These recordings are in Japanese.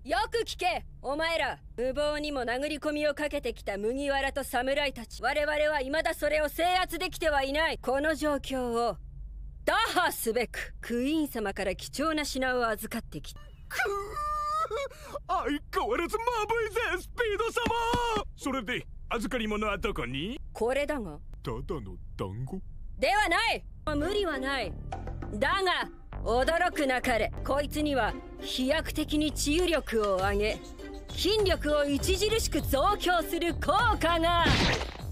よく聞け、お前ら。無謀にも殴り込みをかけてきた麦わらと侍たち。我々は未だそれを制圧できてはいない。この状況を打破すべくクイーン様から貴重な品を預かってきた。 相変わらずまぶいぜ、スピード様。それで預かり物はどこに？ これだが。 ただの団子ではない。無理はない。だが驚くなかれ、こいつには飛躍的に治癒力を上げ筋力を著しく増強する効果がある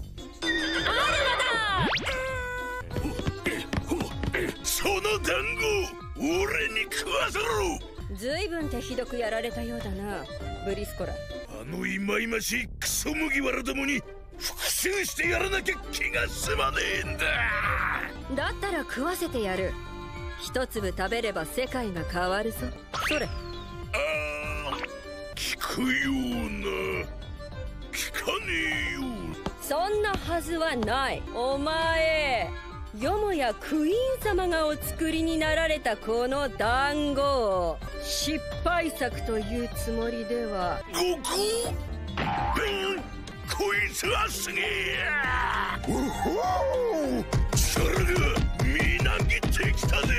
のだ。その団子俺に食わせろ。 ずいぶん手ひどくやられたようだな、ブリスコラ。 あのいまいましいクソ麦わらどもに復讐してやらなきゃ気が済まねえんだ。 だったら食わせてやる。一粒食べれば世界が変わるぞ。それ。 ああ、聞くような聞かねえよう。 そんなはずはない。お前よもやクイーン様がお作りになられたこの団子を失敗作というつもりでは。 悟空、こいつはすげえ。それがみなぎってきたぜ。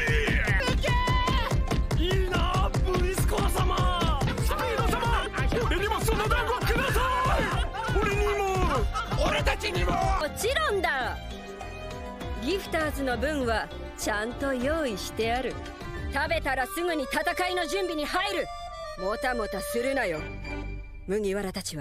いいな、ブリスコラ様。スピード様、俺にもその団子ください。俺にも、俺たちにも。 もちろんだ。ギフターズの分はちゃんと用意してある。食べたらすぐに戦いの準備に入る。もたもたするなよ、麦わらたちは。